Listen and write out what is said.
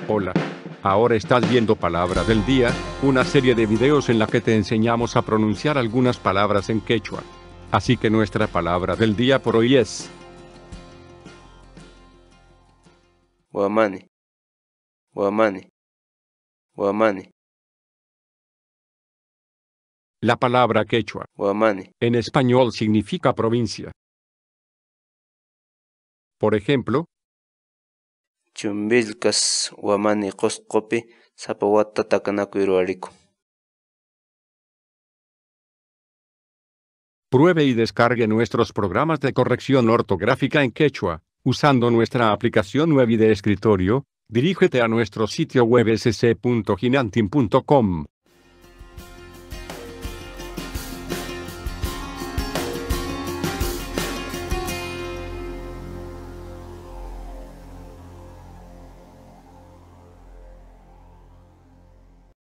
Hola. Ahora estás viendo Palabra del Día, una serie de videos en la que te enseñamos a pronunciar algunas palabras en quechua. Así que nuestra palabra del día por hoy es Guamani, Guamani, Guamani, la palabra quechua. Guamani, En español significa provincia. Por ejemplo, Chumbilkas, Guamani Qosqopi, Sapawata Takanakuiruariku. pruebe y descargue nuestros programas de corrección ortográfica en quechua, usando nuestra aplicación web y de escritorio. Dirígete a nuestro sitio web sc.ginantin.com.